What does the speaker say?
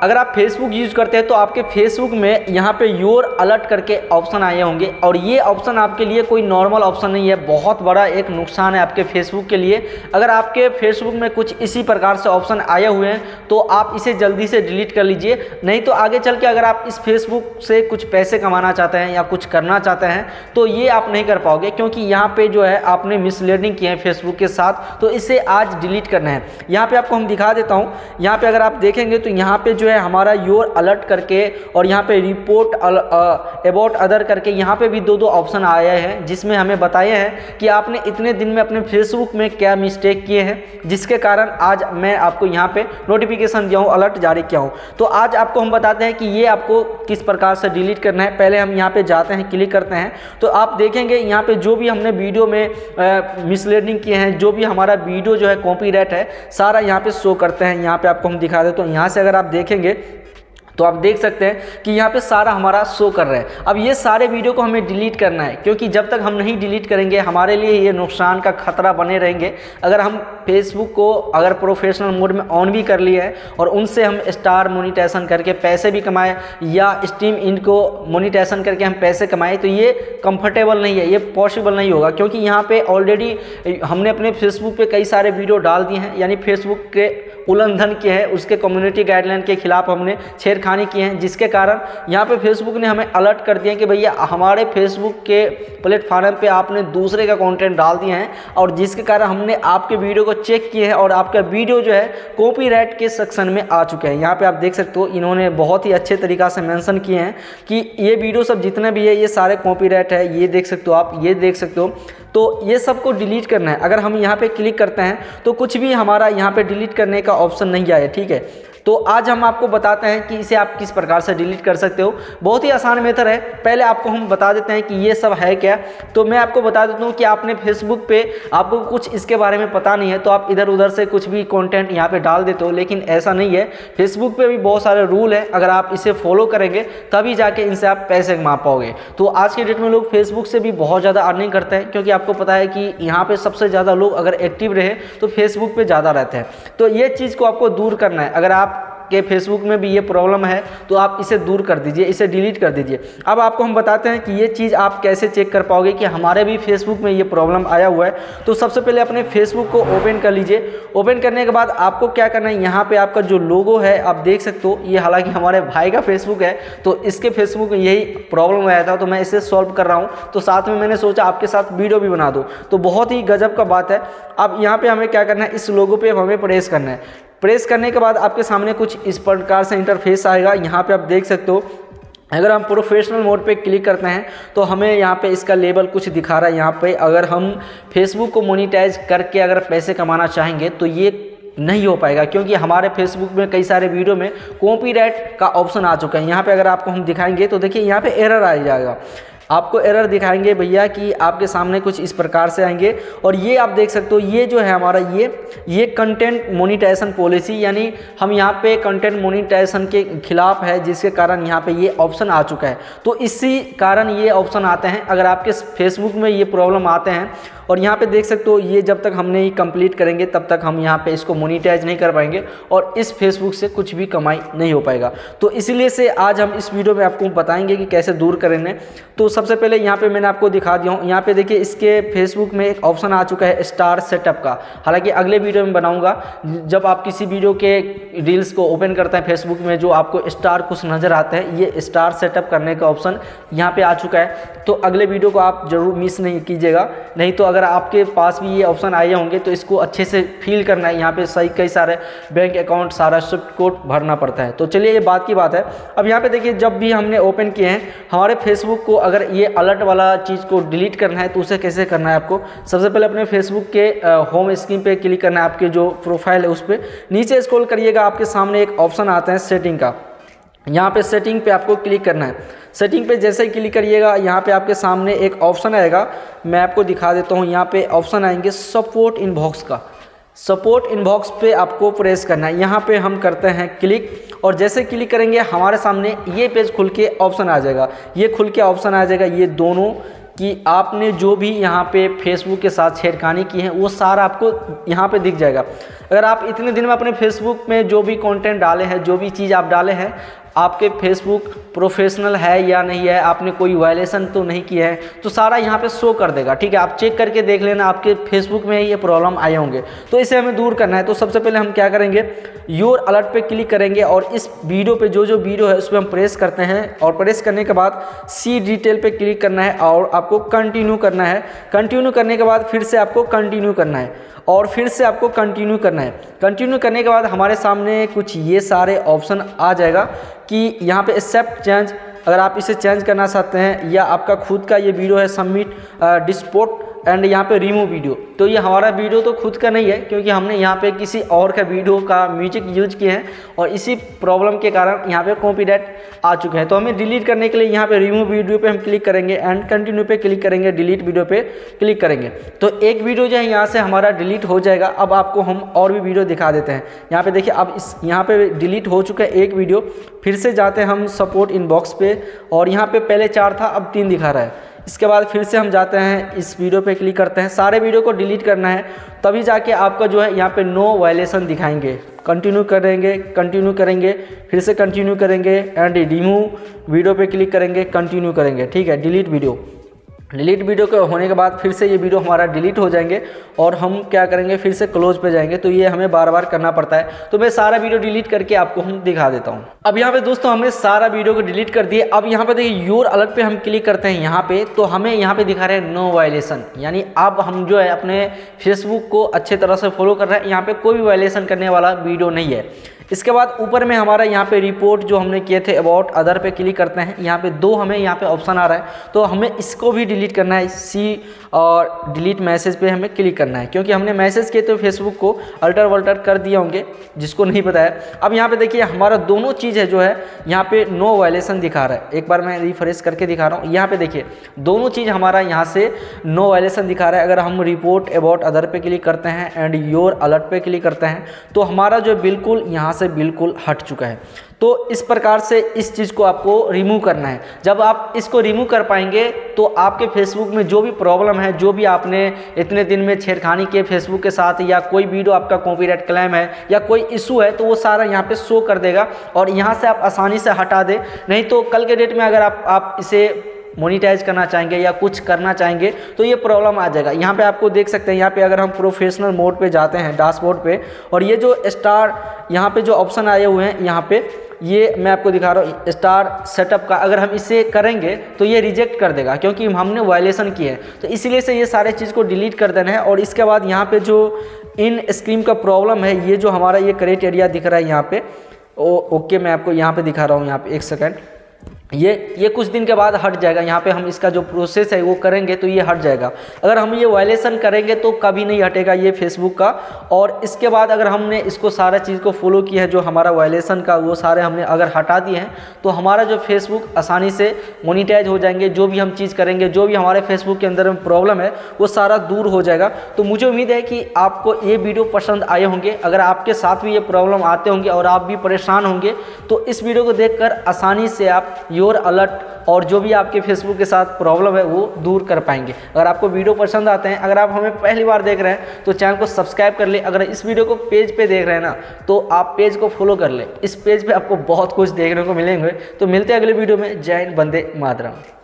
अगर आप Facebook use करते हैं तो आपके फेसबुक में यहाँ पे योर अलर्ट करके ऑप्शन आए होंगे, और ये ऑप्शन आपके लिए कोई नॉर्मल ऑप्शन नहीं है, बहुत बड़ा एक नुकसान है आपके फेसबुक के लिए। अगर आपके फेसबुक में कुछ इसी प्रकार से ऑप्शन आए हुए हैं तो आप इसे जल्दी से डिलीट कर लीजिए, नहीं तो आगे चल के अगर आप इस फेसबुक से कुछ पैसे कमाना चाहते हैं या कुछ करना चाहते हैं तो ये आप नहीं कर पाओगे, क्योंकि यहाँ पे जो है आपने मिसलीडिंग किए हैं फेसबुक के साथ, तो इसे आज डिलीट करना है। यहाँ पे आपको हम दिखा देता हूँ, यहाँ पे अगर आप देखेंगे तो यहाँ पे जो है हमारा योर अलर्ट करके और यहाँ पे रिपोर्ट अबाउट अदर करके यहाँ पे भी दो ऑप्शन आए हैं, जिसमें हमें बताए हैं कि आपने इतने दिन में अपने फेसबुक में क्या मिस्टेक किए हैं, जिसके कारण आज मैं आपको यहाँ पे नोटिफिकेशन दिया हूँ, अलर्ट जारी किया हूँ। तो आज आपको हम बताते हैं कि ये आपको किस प्रकार से डिलीट करना है। पहले हम यहाँ पे जाते हैं, क्लिक करते हैं, तो आप देखेंगे यहाँ पे जो भी हमने वीडियो में मिसलीडिंग किए हैं, जो भी हमारा वीडियो जो है कॉपीराइट है, सारा यहाँ पे शो करते हैं। यहाँ पे आपको हम दिखा देते हैं, तो यहाँ से अगर आप देखेंगे तो आप देख सकते हैं कि यहाँ पे सारा हमारा शो कर रहा है। अब ये सारे वीडियो को हमें डिलीट करना है, क्योंकि जब तक हम नहीं डिलीट करेंगे हमारे लिए ये नुकसान का खतरा बने रहेंगे। अगर हम फेसबुक को अगर प्रोफेशनल मोड में ऑन भी कर लिए हैं और उनसे हम स्टार मोनेटाइजेशन करके पैसे भी कमाएं या स्ट्रीम इनको मोनेटाइजेशन करके हम पैसे कमाएं, तो ये कंफर्टेबल नहीं है, ये पॉसिबल नहीं होगा, क्योंकि यहाँ पे ऑलरेडी हमने अपने फेसबुक पे कई सारे वीडियो डाल दिए हैं, यानी फेसबुक के उल्लंघन किए हैं, उसके कम्युनिटी गाइडलाइन के खिलाफ हमने छेड़खानी किए हैं, जिसके कारण यहाँ पे फेसबुक ने हमें अलर्ट कर दिया कि भैया हमारे फेसबुक के प्लेटफॉर्म पे आपने दूसरे का कंटेंट डाल दिया है, और जिसके कारण हमने आपके वीडियो को चेक किए हैं और आपका वीडियो जो है कॉपीराइट के सेक्शन में आ चुके हैं। यहाँ पे आप देख सकते हो, इन्होंने बहुत ही अच्छे तरीक़ा से मेंशन किए हैं कि ये वीडियो सब जितने भी है ये सारे कॉपीराइट है, ये देख सकते हो आप, ये देख सकते हो। तो ये सबको डिलीट करना है। अगर हम यहाँ पे क्लिक करते हैं तो कुछ भी हमारा यहाँ पे डिलीट करने का ऑप्शन नहीं आया, ठीक है। तो आज हम आपको बताते हैं कि इसे आप किस प्रकार से डिलीट कर सकते हो। बहुत ही आसान मेथड है। पहले आपको हम बता देते हैं कि ये सब है क्या। तो मैं आपको बता देता हूँ कि आपने फेसबुक पे आपको कुछ इसके बारे में पता नहीं है तो आप इधर उधर से कुछ भी कंटेंट यहाँ पे डाल देते हो, लेकिन ऐसा नहीं है। फेसबुक पे भी बहुत सारे रूल है, अगर आप इसे फॉलो करेंगे तभी जाके इनसे आप पैसे कमा पाओगे। तो आज के डेट में लोग फेसबुक से भी बहुत ज़्यादा अर्निंग करते हैं, क्योंकि आपको पता है कि यहाँ पर सबसे ज़्यादा लोग अगर एक्टिव रहे तो फेसबुक पर ज़्यादा रहते हैं। तो ये चीज़ को आपको दूर करना है। अगर आप के फेसबुक में भी ये प्रॉब्लम है तो आप इसे दूर कर दीजिए, इसे डिलीट कर दीजिए। अब आपको हम बताते हैं कि ये चीज़ आप कैसे चेक कर पाओगे कि हमारे भी फेसबुक में ये प्रॉब्लम आया हुआ है। तो सबसे पहले अपने फेसबुक को ओपन कर लीजिए। ओपन करने के बाद आपको क्या करना है, यहाँ पे आपका जो लोगो है आप देख सकते हो, ये हालांकि हमारे भाई का फेसबुक है तो इसके फेसबुक में यही प्रॉब्लम आया था, तो मैं इसे सॉल्व कर रहा हूँ। तो साथ में मैंने सोचा आपके साथ वीडियो भी बना दूँ, तो बहुत ही गजब का बात है। अब यहाँ पर हमें क्या करना है, इस लोगो पर हमें प्रेस करना है। प्रेस करने के बाद आपके सामने कुछ इस प्रकार से इंटरफेस आएगा। यहाँ पे आप देख सकते हो, अगर हम प्रोफेशनल मोड पे क्लिक करते हैं तो हमें यहाँ पे इसका लेबल कुछ दिखा रहा है। यहाँ पे अगर हम फेसबुक को मोनेटाइज करके अगर पैसे कमाना चाहेंगे तो ये नहीं हो पाएगा, क्योंकि हमारे फेसबुक में कई सारे वीडियो में कॉपीराइट का ऑप्शन आ चुका है। यहाँ पे अगर आपको हम दिखाएंगे तो देखिए यहाँ पे एरर आ जाएगा, आपको एरर दिखाएंगे भैया कि आपके सामने कुछ इस प्रकार से आएंगे। और ये आप देख सकते हो, ये जो है हमारा ये कंटेंट मोनेटाइजेशन पॉलिसी, यानी हम यहाँ पे कंटेंट मोनेटाइजेशन के खिलाफ है, जिसके कारण यहाँ पे ये ऑप्शन आ चुका है। तो इसी कारण ये ऑप्शन आते हैं। अगर आपके फेसबुक में ये प्रॉब्लम आते हैं और यहाँ पे देख सकते हो, ये जब तक हम नहीं कंप्लीट करेंगे तब तक हम यहाँ पे इसको मोनेटाइज नहीं कर पाएंगे और इस फेसबुक से कुछ भी कमाई नहीं हो पाएगा। तो इसीलिए से आज हम इस वीडियो में आपको बताएंगे कि कैसे दूर करेंगे। तो सबसे पहले यहाँ पे मैंने आपको दिखा दिया हूँ। यहाँ पे देखिए इसके फेसबुक में एक ऑप्शन आ चुका है स्टार सेटअप का। हालांकि अगले वीडियो में बनाऊंगा, जब आप किसी वीडियो के रील्स को ओपन करते हैं फेसबुक में, जो आपको स्टार कुछ नज़र आता है, ये स्टार सेटअप करने का ऑप्शन यहाँ पे आ चुका है। तो अगले वीडियो को आप जरूर मिस नहीं कीजिएगा, नहीं तो अगर आपके पास भी ये ऑप्शन आए होंगे तो इसको अच्छे से फिल करना है। यहाँ पे सही कई सारे बैंक अकाउंट, सारा स्विफ्ट कोड भरना पड़ता है। तो चलिए, ये बात की बात है। अब यहाँ पे देखिए, जब भी हमने ओपन किए हैं हमारे फेसबुक को, अगर ये अलर्ट वाला चीज़ को डिलीट करना है तो उसे कैसे करना है आपको, सबसे पहले अपने फेसबुक के होम स्क्रीन पे क्लिक करना है। आपके जो प्रोफाइल है उस पर नीचे स्क्रॉल करिएगा, आपके सामने एक ऑप्शन आता है सेटिंग का। यहाँ पे सेटिंग पे आपको क्लिक करना है। सेटिंग पे जैसे ही क्लिक करिएगा, यहाँ पे आपके सामने एक ऑप्शन आएगा, मैं आपको दिखा देता हूँ। यहाँ पे ऑप्शन आएंगे सपोर्ट इनबॉक्स का। सपोर्ट इनबॉक्स पे आपको प्रेस करना है। यहाँ पे हम करते हैं क्लिक, और जैसे क्लिक करेंगे हमारे सामने ये पेज खुल के ऑप्शन आ जाएगा। ये खुल के ऑप्शन आ जाएगा, ये दोनों कि आपने जो भी यहाँ पे फेसबुक के साथ छेड़खानी की है वो सारा आपको यहाँ पे दिख जाएगा। अगर आप इतने दिन में अपने फेसबुक में जो भी कंटेंट डाले हैं, जो भी चीज़ आप डाले हैं, आपके फेसबुक प्रोफेशनल है या नहीं है, आपने कोई वायलेशन तो नहीं किया है, तो सारा यहाँ पे शो कर देगा। ठीक है, आप चेक करके देख लेना आपके फेसबुक में ये प्रॉब्लम आए होंगे। तो इसे हमें दूर करना है। तो सबसे पहले हम क्या करेंगे, योर अलर्ट पे क्लिक करेंगे और इस वीडियो पे जो वीडियो है उस पर हम प्रेस करते हैं और प्रेस करने के बाद सी डिटेल पे क्लिक करना है और आपको कंटिन्यू करना है। कंटिन्यू करने के बाद फिर से आपको कंटिन्यू करना है और फिर से आपको कंटिन्यू करना है। कंटिन्यू करने के बाद हमारे सामने कुछ ये सारे ऑप्शन आ जाएगा कि यहाँ पे एक्सेप्ट चेंज, अगर आप इसे चेंज करना चाहते हैं या आपका खुद का ये वीडियो है सबमिट डिस्पोर्ट एंड यहाँ पे रिमूव वीडियो। तो ये हमारा वीडियो तो खुद का नहीं है क्योंकि हमने यहाँ पे किसी और का वीडियो का म्यूजिक यूज किए हैं और इसी प्रॉब्लम के कारण यहाँ पे कॉपीराइट आ चुके हैं। तो हमें डिलीट करने के लिए यहाँ पे रिमूव वीडियो पे हम क्लिक करेंगे एंड कंटिन्यू पे क्लिक करेंगे, डिलीट वीडियो पे क्लिक करेंगे। तो एक वीडियो जो है यहाँ से हमारा डिलीट हो जाएगा। अब आपको हम और भी वीडियो दिखा देते हैं। यहाँ पे देखिए, अब इस यहाँ पे डिलीट हो चुका है एक वीडियो। फिर से जाते हैं हम सपोर्ट इनबॉक्स पे और यहाँ पे पहले 4 था, अब 3 दिखा रहा है। इसके बाद फिर से हम जाते हैं इस वीडियो पे क्लिक करते हैं, सारे वीडियो को डिलीट करना है, तभी जाके आपका जो है यहाँ पे नो वायलेशन दिखाएंगे। कंटिन्यू करेंगे, फिर से कंटिन्यू करेंगे एंड रिमूव वीडियो पे क्लिक करेंगे, कंटिन्यू करेंगे। ठीक है, डिलीट वीडियो के होने के बाद फिर से ये वीडियो हमारा डिलीट हो जाएंगे और हम क्या करेंगे, फिर से क्लोज पे जाएंगे। तो ये हमें बार बार करना पड़ता है। तो मैं सारा वीडियो डिलीट करके आपको हम दिखा देता हूँ। अब यहाँ पे दोस्तों हमने सारा वीडियो को डिलीट कर दिए। अब यहाँ पे देखिए योर अलर्ट पे हम क्लिक करते हैं यहाँ पे, तो हमें यहाँ पे दिखा रहे हैं नो वायलेशन, यानी अब हम जो है अपने फेसबुक को अच्छे तरह से फॉलो कर रहे हैं। यहाँ पे कोई भी वायलेशन करने वाला वीडियो नहीं है। इसके बाद ऊपर में हमारा यहाँ पे रिपोर्ट जो हमने किए थे अबाउट अदर पे क्लिक करते हैं। यहाँ पे 2 हमें यहाँ पे ऑप्शन आ रहा है, तो हमें इसको भी डिलीट करना है। सी और डिलीट मैसेज पे हमें क्लिक करना है क्योंकि हमने मैसेज किए तो फेसबुक को अल्टर वल्टर कर दिए होंगे, जिसको नहीं पता है। अब यहाँ पे देखिए हमारा दोनों चीज़ है जो है यहाँ पे नो वायलेशन दिखा रहा है। एक बार मैं रिफ्रेश करके दिखा रहा हूँ। यहाँ पे देखिए दोनों चीज़ हमारा यहाँ से नो वायलेशन दिखा रहा है। अगर हम रिपोर्ट अबाउट अदर पे क्लिक करते हैं एंड योर अलर्ट पे क्लिक करते हैं तो हमारा जो बिल्कुल यहाँ से बिल्कुल हट चुका है। तो इस प्रकार से इस चीज़ को आपको रिमूव करना है। जब आप इसको रिमूव कर पाएंगे तो आपके फेसबुक में जो भी प्रॉब्लम है, जो भी आपने इतने दिन में छेड़खानी किए फेसबुक के साथ, या कोई वीडियो आपका कॉपीराइट क्लेम है या कोई इशू है, तो वो सारा यहाँ पे शो कर देगा और यहाँ से आप आसानी से हटा दें। नहीं तो कल के डेट में अगर आप इसे मोनिटाइज करना चाहेंगे या कुछ करना चाहेंगे तो ये प्रॉब्लम आ जाएगा। यहाँ पे आपको देख सकते हैं, यहाँ पे अगर हम प्रोफेशनल मोड पे जाते हैं डैशबोर्ड पे, और ये जो स्टार यहाँ पे जो ऑप्शन आए हुए हैं, यहाँ पे ये मैं आपको दिखा रहा हूँ स्टार सेटअप का, अगर हम इसे करेंगे तो ये रिजेक्ट कर देगा क्योंकि हमने वायलेशन किए हैं। तो इसीलिए से ये सारे चीज़ को डिलीट कर देना है। और इसके बाद यहाँ पे जो इन स्क्रीन का प्रॉब्लम है, ये जो हमारा ये क्रेट एरिया दिख रहा है यहाँ पे, ओके मैं आपको यहाँ पे दिखा रहा हूँ। यहाँ पे 1 सेकेंड, ये कुछ दिन के बाद हट जाएगा। यहाँ पे हम इसका जो प्रोसेस है वो करेंगे तो ये हट जाएगा। अगर हम ये वायलेशन करेंगे तो कभी नहीं हटेगा ये फेसबुक का। और इसके बाद अगर हमने इसको सारा चीज़ को फॉलो किया है, जो हमारा वायलेशन का वो सारे हमने अगर हटा दिए हैं, तो हमारा जो फेसबुक आसानी से मोनिटाइज हो जाएंगे। जो भी हम चीज़ करेंगे, जो भी हमारे फेसबुक के अंदर में प्रॉब्लम है वो सारा दूर हो जाएगा। तो मुझे उम्मीद है कि आपको ये वीडियो पसंद आए होंगे। अगर आपके साथ भी ये प्रॉब्लम आते होंगे और आप भी परेशान होंगे तो इस वीडियो को देखकर आसानी से आप योर अलर्ट और जो भी आपके फेसबुक के साथ प्रॉब्लम है वो दूर कर पाएंगे। अगर आपको वीडियो पसंद आते हैं, अगर आप हमें पहली बार देख रहे हैं तो चैनल को सब्सक्राइब कर ले। अगर इस वीडियो को पेज पे देख रहे हैं ना तो आप पेज को फॉलो कर ले। इस पेज पे आपको बहुत कुछ देखने को मिलेंगे। तो मिलते हैं अगले वीडियो में। जय हिंद, वंदे मातरम।